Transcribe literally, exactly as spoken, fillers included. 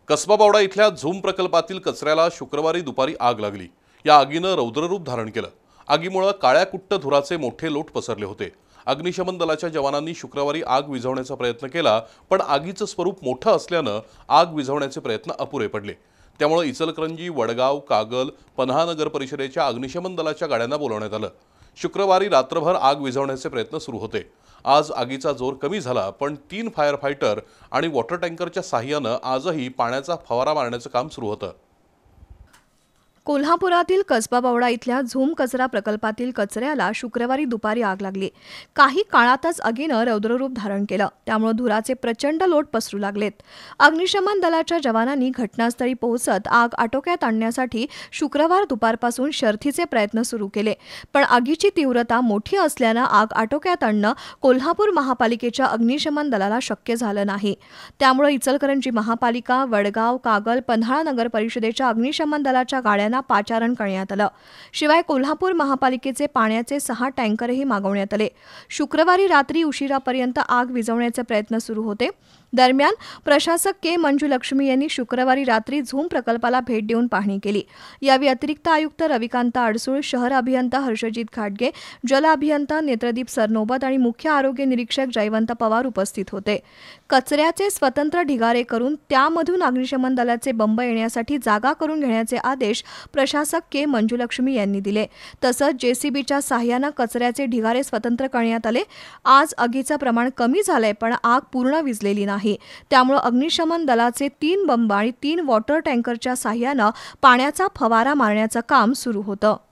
कसबा बावडा इथल्या झूम प्रकल्पातील कचऱ्याला शुक्रवारी दुपारी आग लागली। या आगीनं रौद्ररूप धारण केलं। आगीमुळे काळ्या कुट्ट धुराचे मोठे लोट पसरले होते। अग्निशमन दलाच्या जवानांनी शुक्रवारी आग विझवण्याचा प्रयत्न केला, पण आगीचं स्वरूप मोठं असल्यानं आग विझवण्याचे प्रयत्न अपुरे पडले। त्यामुळे इचलकरंजी, वडगाव, कागल, पन्हाळा नगर परिषदेच्या अग्निशमन दलाच्या गाड्यांना बोलावण्यात आलं। शुक्रवारी रात्रभर आग विझवण्याचे प्रयत्न सुरू होते। आज आगीचा जोर कमी झाला, पण तीन फायर फायटर आणि वॉटर टँकरच्या साहाय्यानं आजही पाण्याचा फवारा मारण्याचं काम सुरू होतं। कोल्हापुरातील कसबा बावडा इथल्या झूम कचरा प्रकल्पातील कचऱ्याला शुक्रवारी दुपारी आग लागली। काही काळातच आगीनं रौद्ररूप धारण केलं, त्यामुळे धुराचे प्रचंड लोट पसरू लागलेत। अग्निशमन दलाच्या जवानांनी घटनास्थळी पोहोचत आग आटोक्यात आणण्यासाठी शुक्रवार दुपारपासून शर्थीचे प्रयत्न सुरू केले, पण आगीची तीव्रता मोठी असल्यानं आग आटोक्यात आणणं कोल्हापूर महापालिकेच्या अग्निशमन दलाला शक्य झालं नाही। त्यामुळे इचलकरंजी महापालिका, वडगाव, कागल, पन्हाळा नगर परिषदेच्या अग्निशमन दलाच्या गाड्यांना पाचारण करण्यात आलं। शिवाय कोल्हापूर महापालिकेचे पाण्याचे सहा टँकरही मागवण्यात आले। शुक्रवारी रात्री उशिरापर्यंत आग विझवण्याचे प्रयत्न सुरू होते। दरम्यान प्रशासक के मंजुलक्ष्मी यांनी शुक्रवारी रात्री झूम प्रकल्पाला भेट देऊन पाहणी केली। यावेळी अतिरिक्त आयुक्त रविकांत अडसूळ, शहर अभियंता हर्षजित घाटगे, जल अभियंता नेत्रदीप सरनोबत आणि मुख्य आरोग्य निरीक्षक जयवंत पवार उपस्थित होते। कचऱ्याचे स्वतंत्र ढिगारे करून त्यामधून अग्निशमन दलाचे बंब येण्यासाठी जागा करून घेण्याचे आदेश प्रशासक के मंजुलक्ष्मी यांनी दिले। तसंच जेसीबीच्या साहाय्यानं कचऱ्याचे ढिगारे स्वतंत्र करण्यात आले। आज आगीचं प्रमाण कमी झालंय, पण आग पूर्ण विझलेली नाही। त्यामुळे अग्निशमन दलाचे तीन बंब आणि तीन वॉटर टँकरच्या साहाय्यानं पाण्याचा फवारा मारण्याचं काम सुरू होतं।